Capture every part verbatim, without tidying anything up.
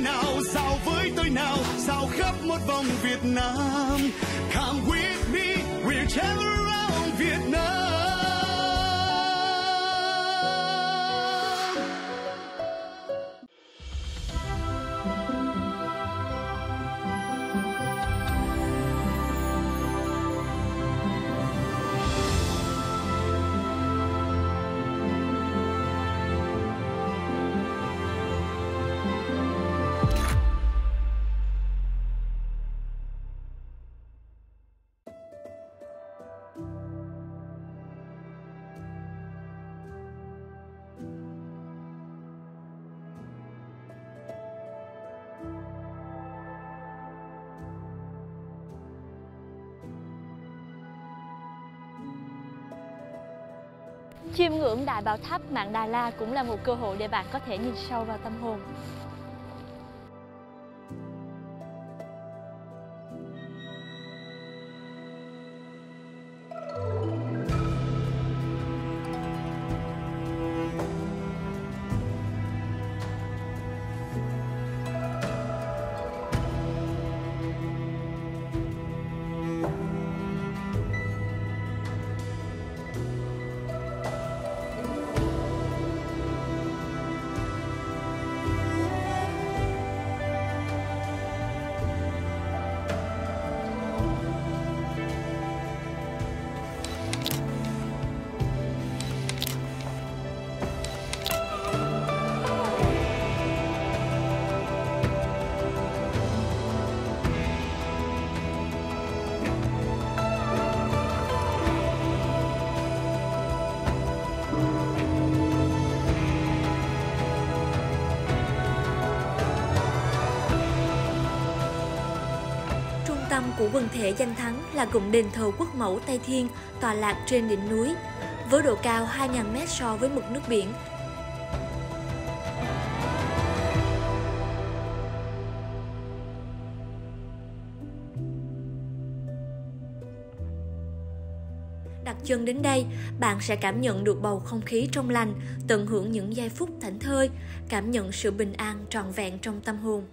nào, dạo với tôi nào, dạo khắp một vòng Việt Nam. Come with me, we'll travel around Việt Nam. Chiêm ngưỡng Đại Bảo Tháp Mạn Đà La cũng là một cơ hội để bạn có thể nhìn sâu vào tâm hồn. Tâm của quần thể danh thắng là cụm đền thờ Quốc Mẫu Tây Thiên tọa lạc trên đỉnh núi, với độ cao hai nghìn mét so với mực nước biển. Đặt chân đến đây, bạn sẽ cảm nhận được bầu không khí trong lành, tận hưởng những giây phút thảnh thơi, cảm nhận sự bình an trọn vẹn trong tâm hồn.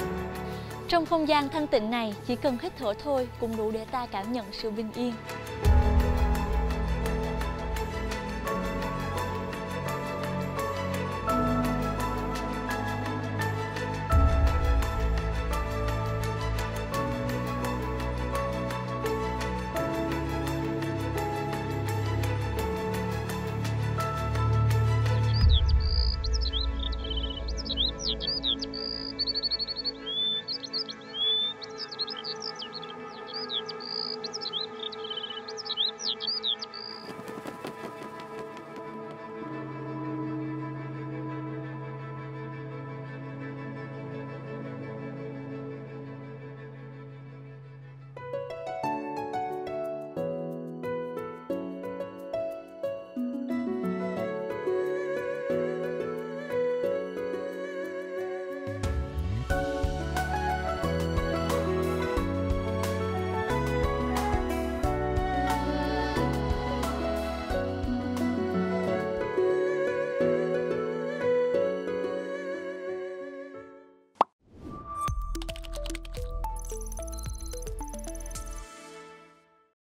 Trong không gian thanh tịnh này, chỉ cần hít thở thôi cũng đủ để ta cảm nhận sự bình yên.